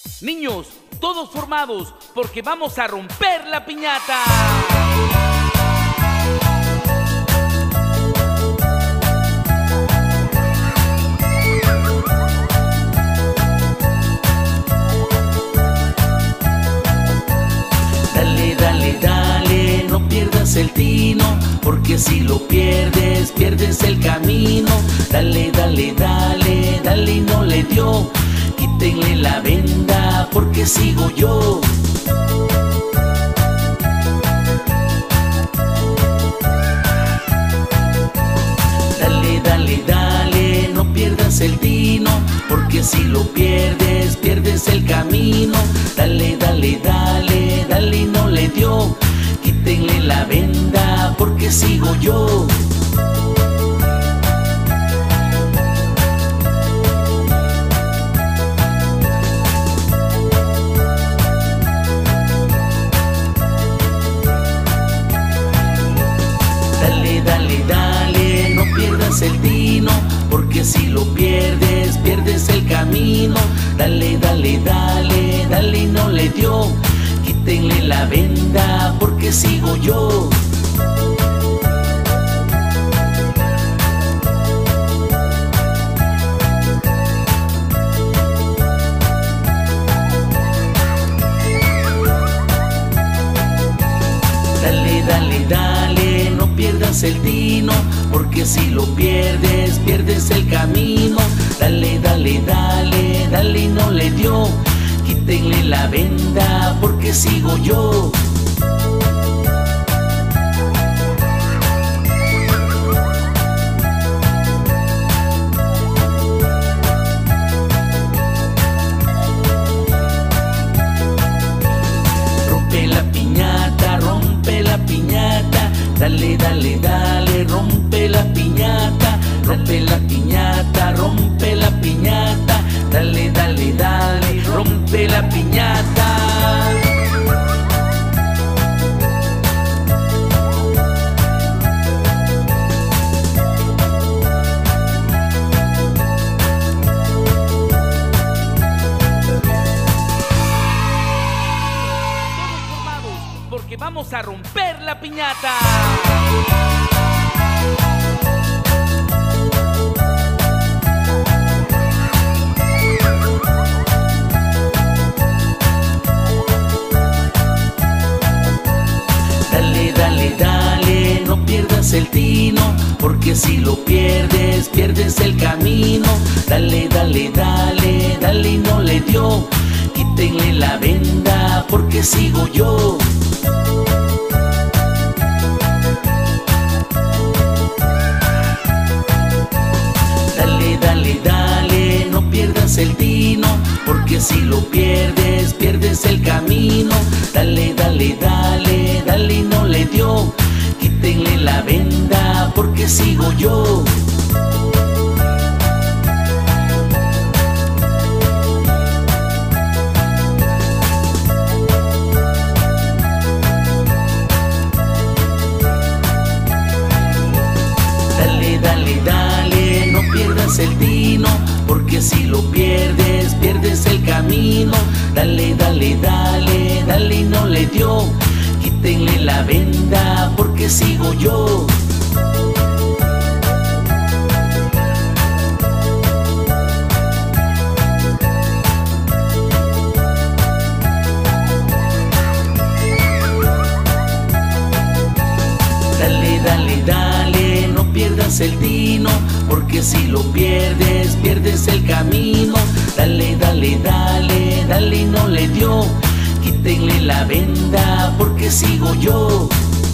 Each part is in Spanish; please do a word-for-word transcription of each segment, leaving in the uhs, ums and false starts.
Niños, todos formados, porque vamos a romper la piñata. Dale, dale, dale, no pierdas el tino, porque si lo pierdes, pierdes el camino. Dale, dale, dale, dale y no le dio. Quítenle la venda, porque sigo yo. Dale, dale, dale, no pierdas el tino, porque si lo pierdes, pierdes el camino. Dale, dale, dale, dale y no le dio. Quítenle la venda, porque sigo yo. Dale, dale, dale, no pierdas el tino, porque si lo pierdes, pierdes el camino. Dale, dale, dale, dale y no le dio. Quítenle la venda, porque sigo yo. Dale, dale, dale, no pierdas el tino, porque si lo pierdes, pierdes el camino. Dale, dale, dale, dale y no le dio. Quítenle la venda, porque sigo yo. Rompe la piñata, rompe la piñata. Dale, dale, dale, rompe la piñata. Rompe la piñata, rompe la piñata. Dale, dale, dale, rompe la piñata. Todos formados, porque vamos a romper la piñata. Dale, dale, dale, no pierdas el tino, porque si lo pierdes, pierdes el camino. Dale, dale, dale, dale y no le dio. Quítenle la venda, porque sigo yo. Dale, dale, dale, no pierdas el tino, porque si lo pierdes, pierdes el camino. Dale, dale, dale, dale y no le dio. Quítenle la venda, porque sigo yo. Dale, dale, dale, no pierdas el tino, porque si lo pierdes, pierdes el camino. Dale, dale, dale, dale y no le dio. Quítenle la venda, porque sigo yo. Dale, dale, dale, no pierdas el tino, porque si lo pierdes, pierdes el camino. Dale, dale, dale, dale y no le dio. Quítenle la venda, porque sigo yo.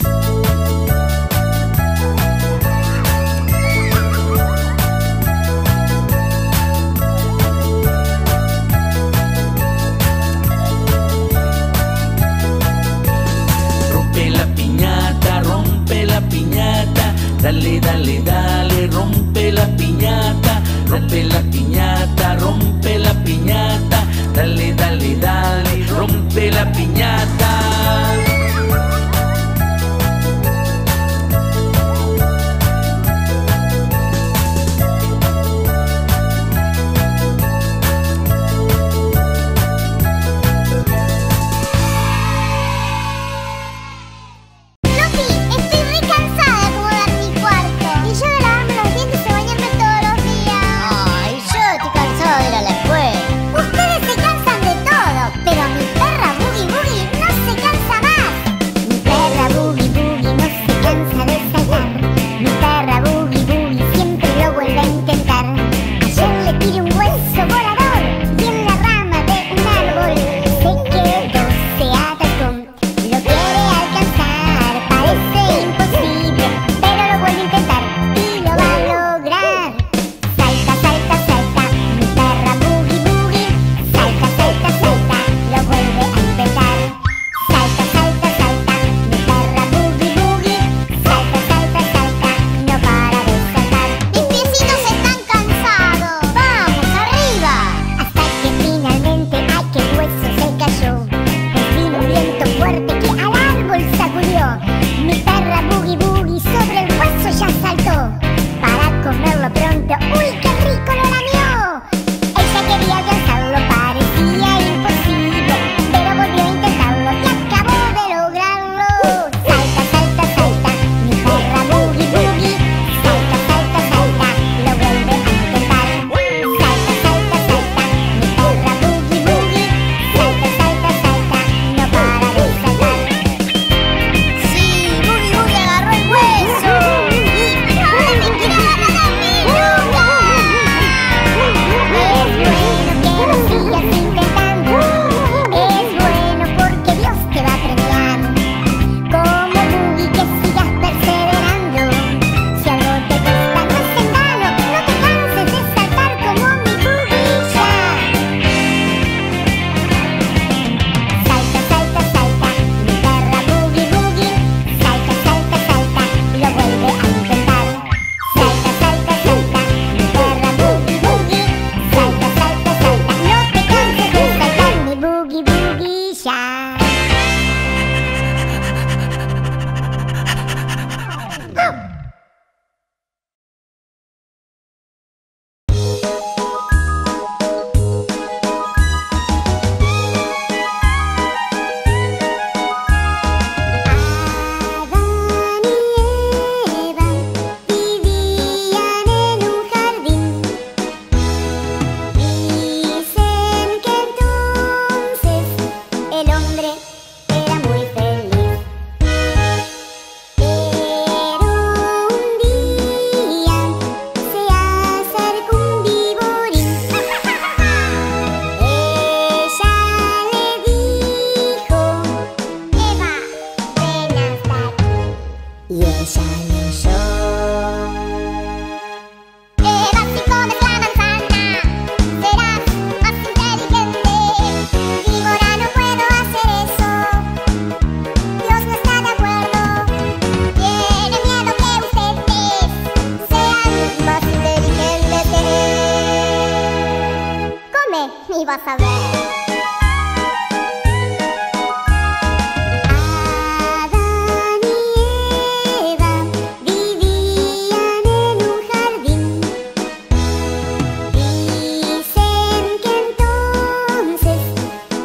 Rompe la piñata, rompe la piñata. Dale, dale, dale, rompe la piñata. Rompe la piñata, rompe la piñata. Dale, dale, dale, rompe la piñata.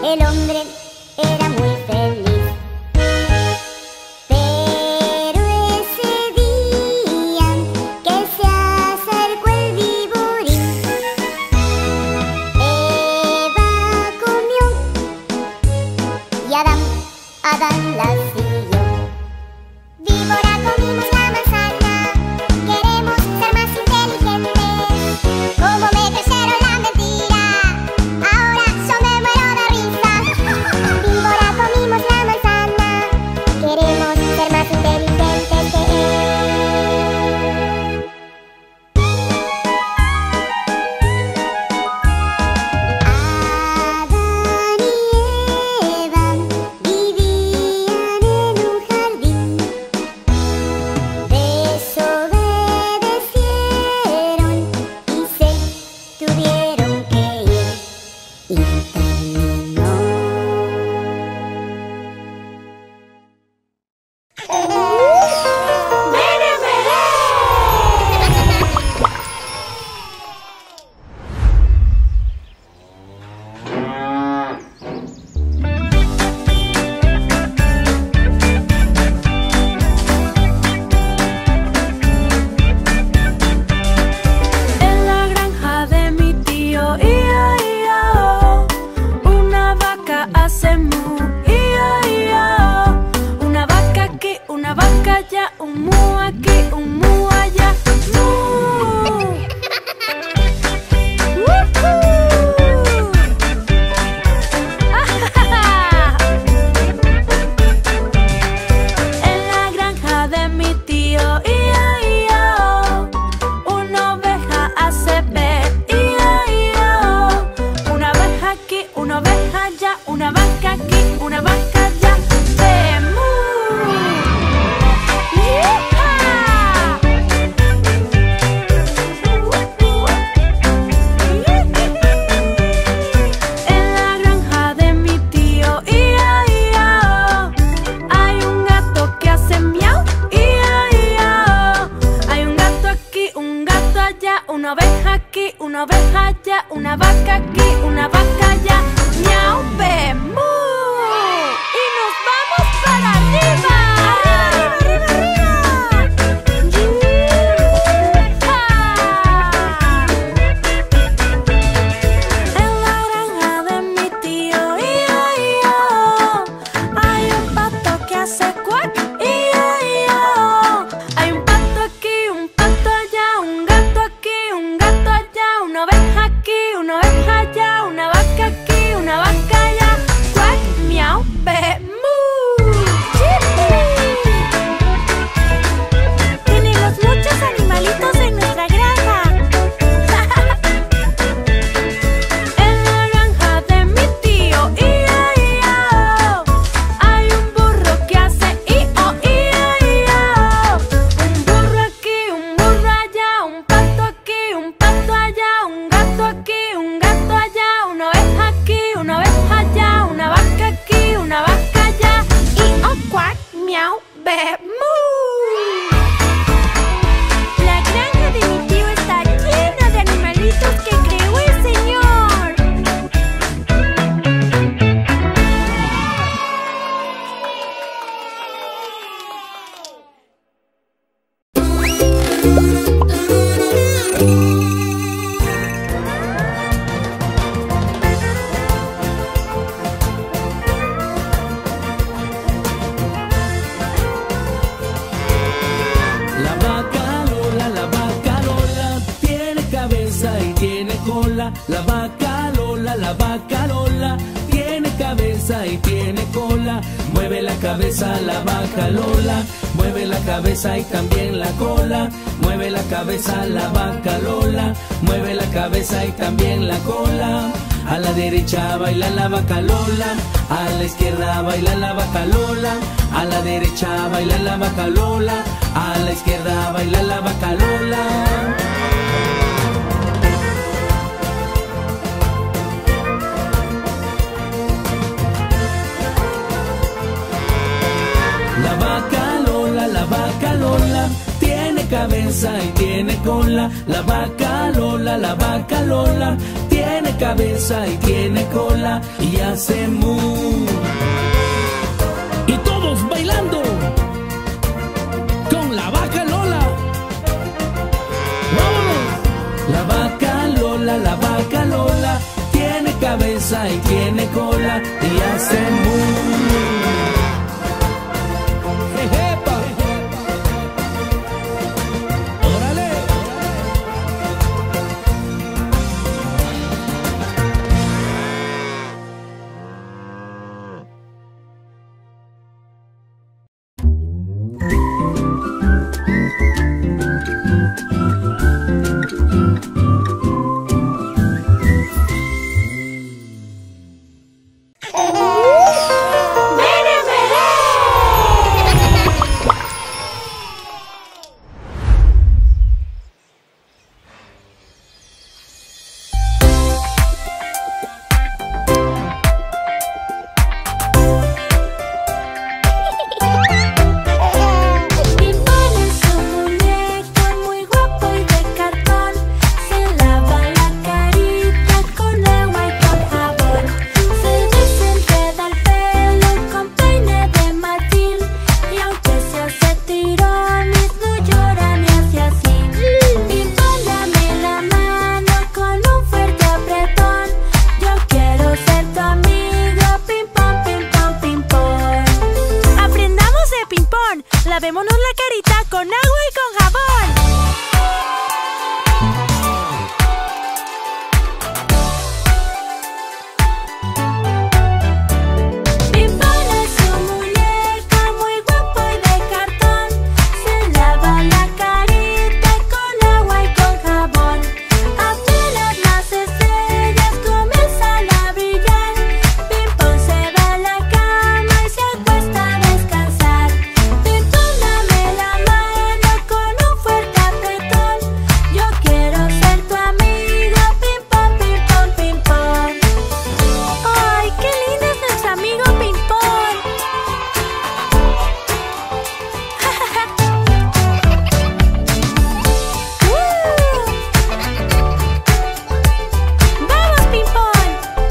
el hombre era muy feliz. Pero ese día que se acercó el viborín, Eva comió y Adán, Adán la siguió. Víbora, comimos la manzana, queremos ser más inteligentes. Como me crecieron la mentira, ahora yo me muero de risa. Víbora, comimos la manzana, queremos ser más inteligentes que él. Adán y Eva vivían en un jardín. Desobedecieron y se tuvieron que ir. Y terminó. En la granja de mi tío, ia, ia, oh, una vaca hace mu, ia, ia, oh. Una vaca aquí, una vaca allá, un mu aquí, un mu allá, mu. ¡Woohoo! En la granja de mi tío, ia, ia, oh, una oveja hace be, ia, ia, oh. Una oveja aquí, una oveja allá, una vaca aquí, una vaca allá, be, mu. ¡Yeeha! En la granja de mi tío, ia, ia, oh, hay un gato que hace miau, ia, ia, oh. Hay un gato aquí, un gato allá, una oveja aquí, una oveja allá, una vaca aquí, una vaca allá, miau, be, mu. Y nos vamos para arriba. Arriba, arriba, arriba, En la granja de mi tío, ia, ia, oh, hay un pato que hace cuac, ia, ia, oh. Hay un pato aquí, un pato allá, un gato aquí, un gato allá, una oveja aquí, una oveja allá, una vaca aquí, una vaca allá, cuac, miau, be, mu. ¡Chipi! Tenemos muchos animalitos en nuestra granja. En la granja de mi tío, ia, ia, oh, hay un burro que hace i-o, ia, ia, oh. Un burro aquí, un burro allá, un pato aquí, un pato allá, un gato aquí, un gato allá, una oveja aquí, una oveja allá, una vaca aquí, una vaca allá, i-o, cuac, miau, be, mu. La granja de mi tío está llena de animalitos que creó el Señor. La vaca Lola, la vaca Lola, tiene cabeza y tiene cola. La vaca Lola, la vaca Lola, tiene cabeza y tiene cola. Mueve la cabeza la vaca Lola, mueve la cabeza y también la cola. Mueve la cabeza la vaca Lola, mueve la cabeza y también la cola. A la derecha baila la vaca Lola, a la izquierda baila la vaca Lola. A la derecha baila la vaca Lola, a la izquierda baila la vaca Lola. La vaca Lola, la vaca Lola, tiene cabeza y tiene cola. La vaca Lola, la vaca Lola, tiene tiene cabeza y tiene cola y hace mu. Y todos bailando con la vaca Lola. ¡Vámonos! La vaca Lola, la vaca Lola, tiene cabeza y tiene cola y hace mu. ¡Jejepa! ¡Órale! Lavémonos la carita con agua y con jabón. Pimpón es un muñeco muy guapo y de cartón. Se lava la carita con agua y con jabón. Apenas las estrellas comienzan a brillar, Pimpón se va a la cama y se acuesta a descansar. Pimpón, dame la mano con un fuerte apretón. Yo quiero ser tu amigo, Pimpón, Pimpón, Pimpón. ¡Ay, qué lindo es nuestro amigo Pimpón! ¡Vamos, Pimpón!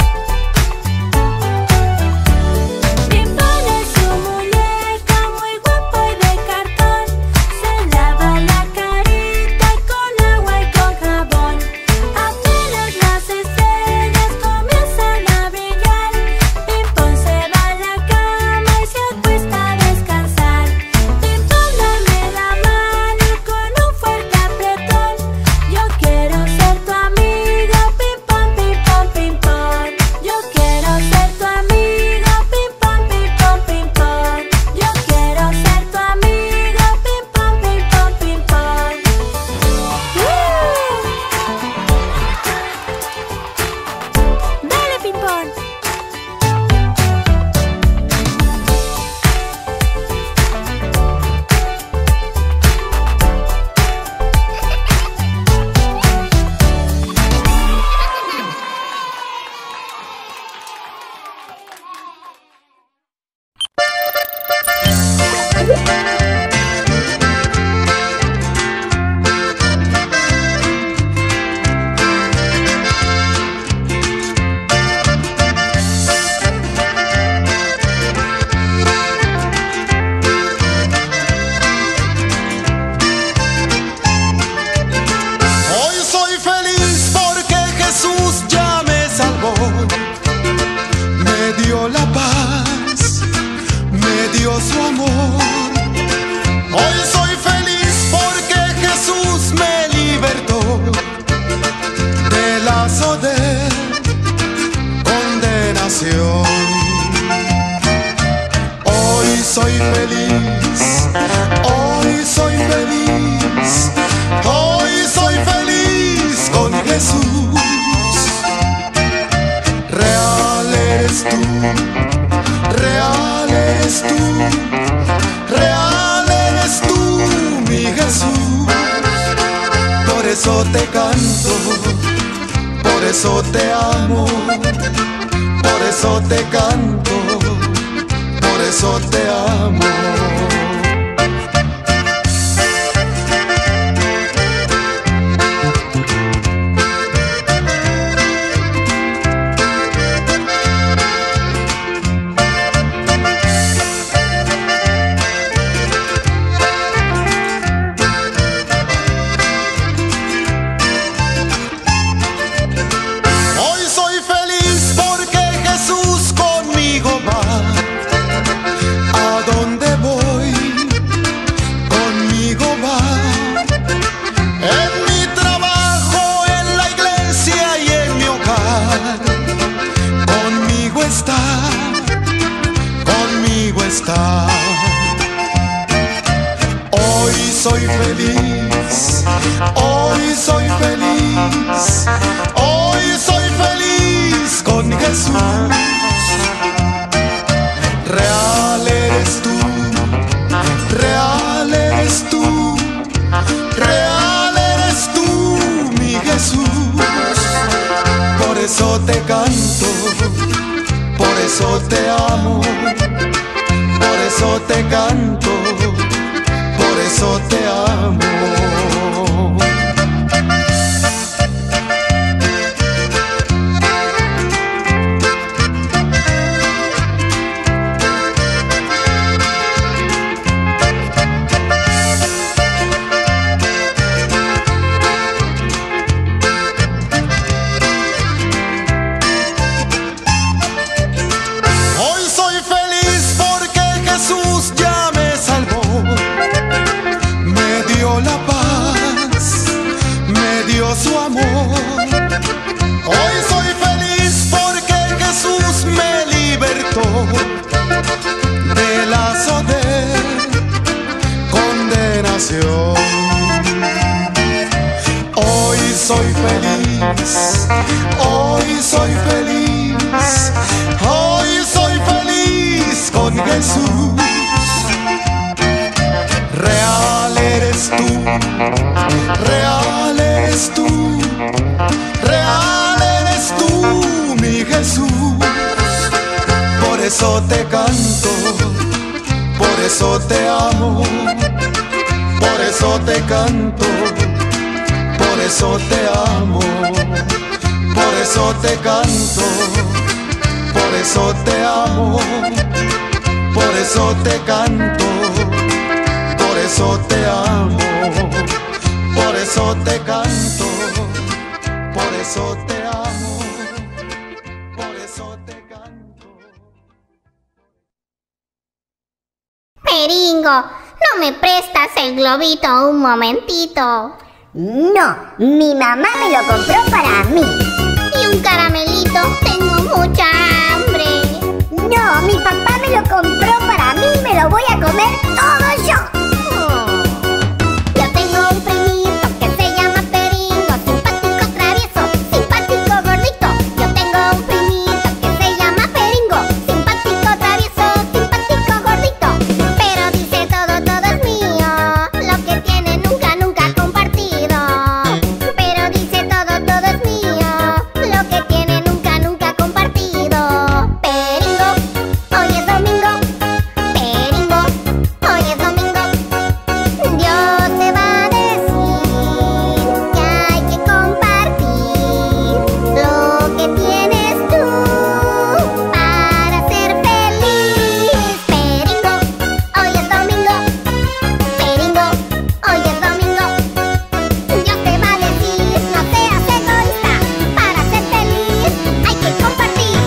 Pimpón es un muñeco muy guapo y de cartón. Se lava la carita con agua y con jabón. Apenas las estrellas comienzan a brillar, Pimpón se va a la cama y se acuesta a descansar. Pimpón, dame la mano con un fuerte apretón. Yo quiero ser tu amigo, Pimpón, Pimpón, Pimpón. Yo quiero ser tu amigo, Pimpón, Pimpón, Pimpón. Yo quiero ser tu amigo, Pimpón, Pimpón, Pimpón. ¡Uh! ¡Dale, Pimpón! Hoy soy feliz porque Jesús ya me salvó. Me dio la paz, me dio su amor. Hoy soy feliz porque Jesús me libertó del lazo de condenación. Hoy soy feliz, hoy soy feliz, hoy soy feliz con Jesús. Real eres tú, real eres tú, real eres tú, mi Jesús. Por eso te canto, por eso te amo, por eso te canto, por eso te amo. está. Hoy soy feliz, hoy soy feliz, hoy soy feliz con Jesús. Real eres tú, real eres tú, real eres tú, mi Jesús. Por eso te canto, por eso te amo, por eso te canto, por eso te amo. Su amor. Hoy soy feliz porque Jesús me libertó del lazo de condenación. Hoy soy feliz, hoy soy feliz, hoy soy feliz con Jesús. Real eres tú, real eres tú, real eres tú, mi Jesús. Por eso te canto, por eso te amo, por eso te canto, por eso te amo, por eso te canto, por eso te amo, por eso te canto, por eso te amo, por eso te canto, por eso te amo, por eso te canto. Peringo, ¿no me prestas el globito un momentito? No, mi mamá me lo compró para mí. Y un caramelito, tengo mucha hambre. No, mi papá me lo compró para mí y me lo voy a comer todo yo. Yo tengo un primito que se llama Peringo, simpático, travieso, simpático, gordito. Yo tengo un primito que se llama Peringo, simpático, travieso, simpático, gordito. Pero dice todo, todo es mío, lo que tiene nunca, nunca compartido. Pero dice todo, todo es mío, lo que tiene nunca, nunca compartido. Peringo, hoy es domingo, Peringo, hoy es domingo. Dios te va a decir que hay que compartir lo que tienes tú para ser feliz. Peringo, hoy es domingo, Peringo, hoy es domingo. Dios te va a decir, no seas egoísta, para ser feliz hay que compartir.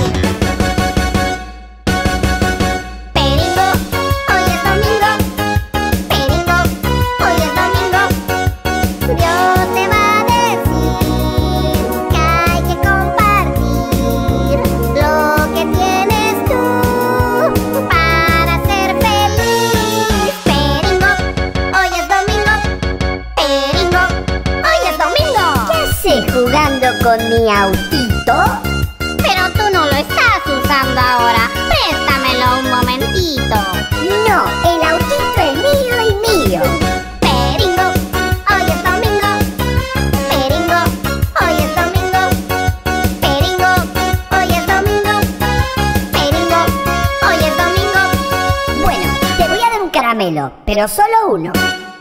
Peringo, hoy es domingo, Peringo, hoy es domingo. Dios te va a decir que hay que compartir lo que tienes tú para ser feliz. Peringo, hoy es domingo, Peringo, hoy es domingo. ¿Qué haces jugando con mi autito? Pero tú no lo estás usando ahora, préstamelo un momentito. No, el autito es mío y mío. Peringo, hoy es domingo, Peringo, hoy es domingo, Peringo, hoy es domingo, Peringo, hoy es domingo. Bueno, te voy a dar un caramelo, pero solo uno.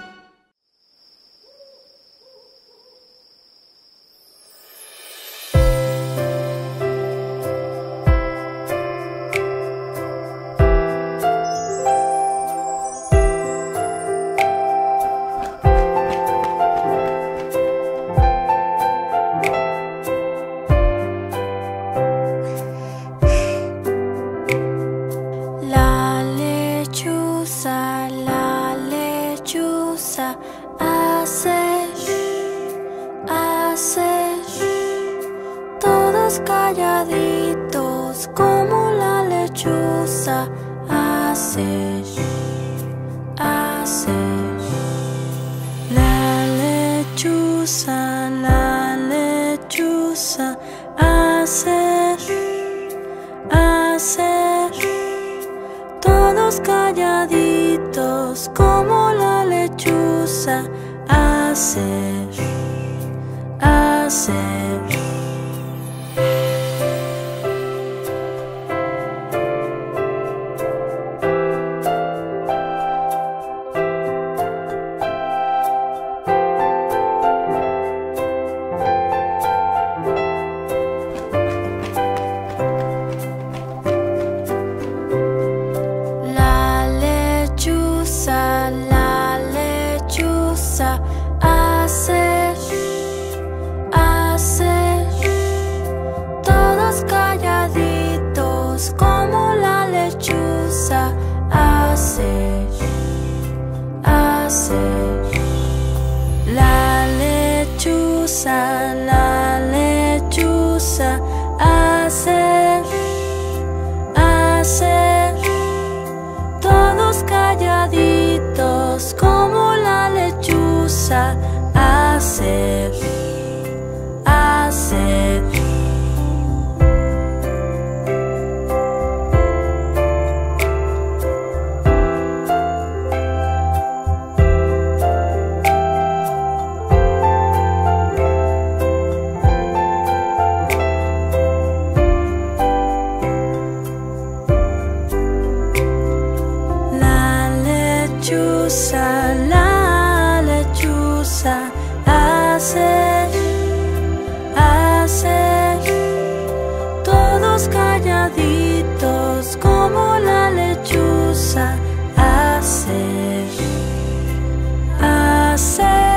La lechuza, la lechuza hace shh, hace shh. Todos calladitos como la lechuza hace hacer, hacer. La lechuza, la lechuza, hacer, hacer. Todos calladitos como la lechuza, hacer, hacer. La lechuza, la lechuza, hacer, hacer. Todos calladitos como la lechuza, hacer, hacer. La lechuza, la lechuza, hacer, hacer. Todos calladitos como la lechuza, hacer, hacer. La lechuza, la lechuza, hacer, hacer. Todos calladitos como la lechuza, hacer, hacer.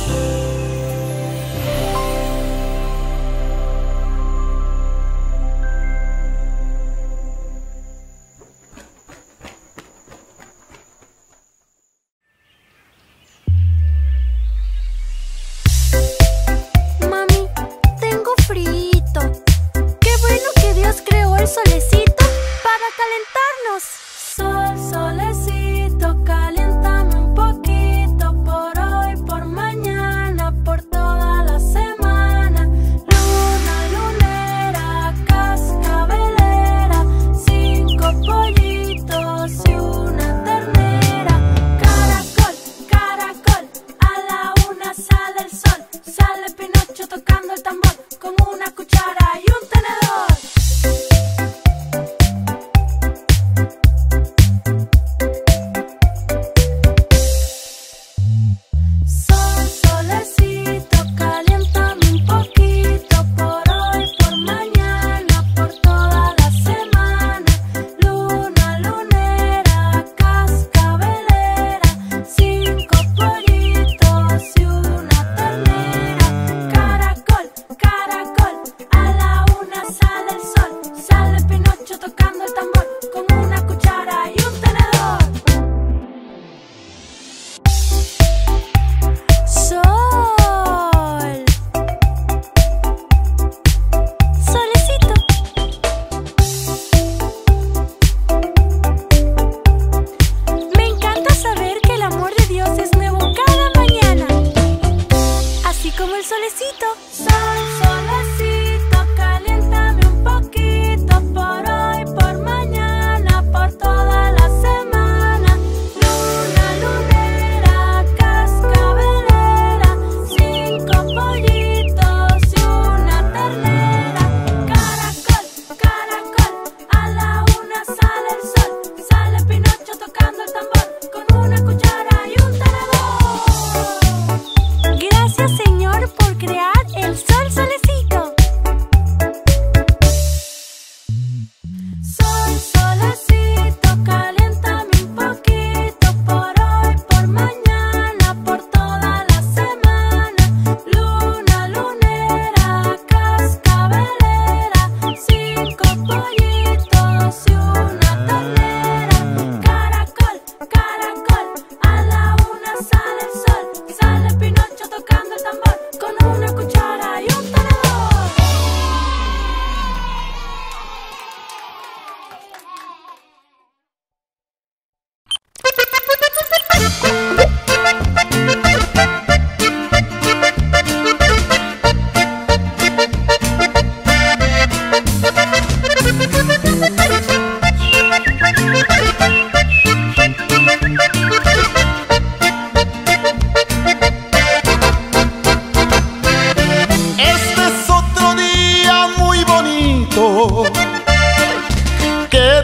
Mami, tengo frito. Qué bueno que Dios creó el solecito para calentarnos. Sol, solecito, caliéntame un poquito por hoy, por mañana, por toda la semana. Luna, lunera, cascabelera, cinco pollitos y una ternera. Caracol, caracol, a la una sale el sol. Sale Pinocho tocando el tambor con una cuchara y un tenedor. Sol, solecito, caliéntame un poquito por hoy, por mañana, por toda la semana. Luna, lunera, cascabelera, cinco pollitos y una ternera. Caracol, caracol, a la una sale el sol. Sale Pinocho tocando el tambor con una cuchara y un tenedor. Sol, solecito. Me encanta saber que el amor de Dios es nuevo cada mañana, así como el solecito. Sol, solecito, caliéntame un poquito por hoy, por mañana,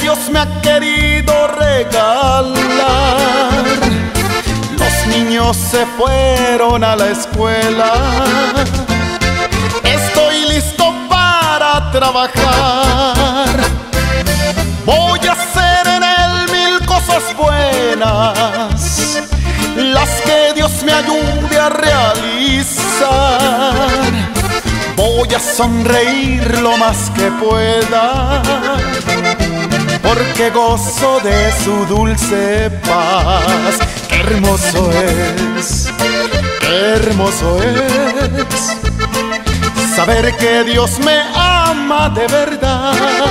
Dios me ha querido regalar. Los niños se fueron a la escuela. Estoy listo para trabajar. Voy a hacer en él mil cosas buenas, las que Dios me ayude a realizar. Voy a sonreír lo más que pueda, porque gozo de su dulce paz. ¡Qué hermoso es! ¡Qué hermoso es! Saber que Dios me ama de verdad.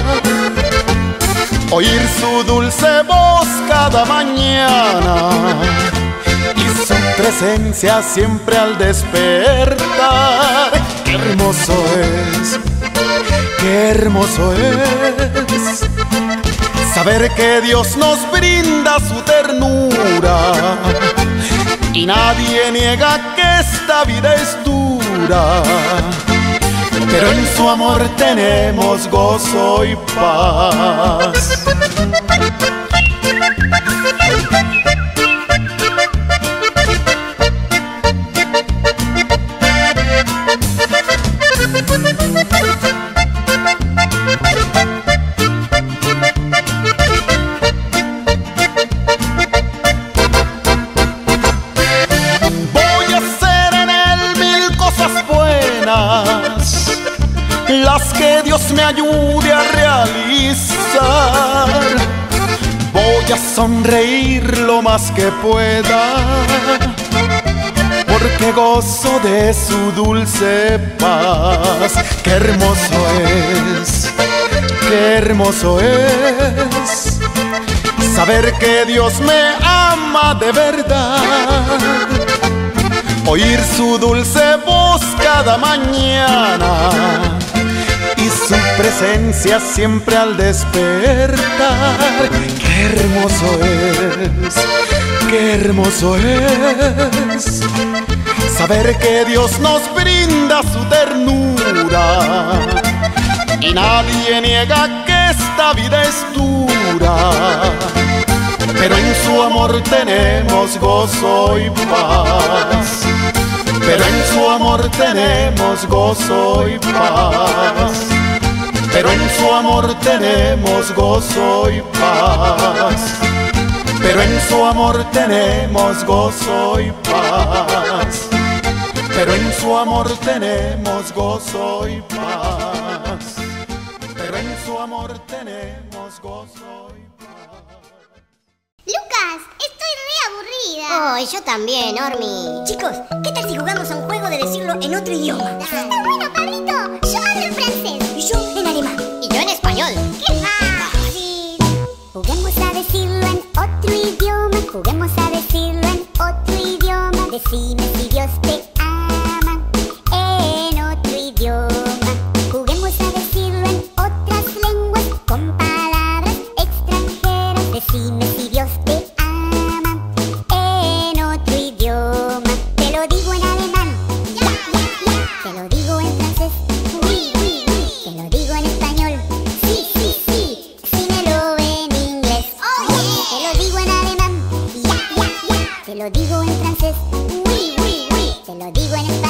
Oír su dulce voz cada mañana y su presencia siempre al despertar. ¡Qué hermoso es! ¡Qué hermoso es! Saber que Dios nos brinda su ternura y nadie niega que esta vida es dura, pero en su amor tenemos gozo y paz. Voy a hacer en él mil cosas buenas, las que Dios me ayude a realizar. Voy a sonreír lo más que pueda, porque gozo de su dulce paz. ¡Qué hermoso es! ¡Qué hermoso es! Saber que Dios me ama de verdad. Oír su dulce voz cada mañana y su presencia siempre al despertar. ¡Qué hermoso es! ¡Qué hermoso es! Saber que Dios nos brinda su ternura y nadie niega que esta vida es dura, pero en su amor tenemos gozo y paz. Pero en su amor tenemos gozo y paz. Pero en su amor tenemos gozo y paz. Pero en su amor tenemos gozo y paz. Pero en su amor tenemos gozo y paz. Pero en su amor tenemos gozo y paz. Lucas, estoy re aburrida. Oh, y yo también, Ormi. Chicos, ¿qué tal si jugamos a un juego de decirlo en otro idioma? Está bueno, Pablito. Yo hablo en francés. Y yo en alemán. Y yo en español. ¡Qué fácil! Juguemos a decirlo en otro idioma. Juguemos a decirlo en otro idioma. Decime si Dios te ama en otro idioma. Juguemos a decirlo en otras lenguas con palabras extranjeras. Decime si Dios te ama en otro idioma. Te lo digo en alemán. Ya, ya, ya. Te lo digo en francés. Oui, oui, oui. Te lo digo en español. Sí, sí, sí. Decímelo en inglés. Oh, yeah. Te lo digo en alemán. Ya, ya, ya. Te lo digo en francés. Oui, oui, oui. Te lo digo en español.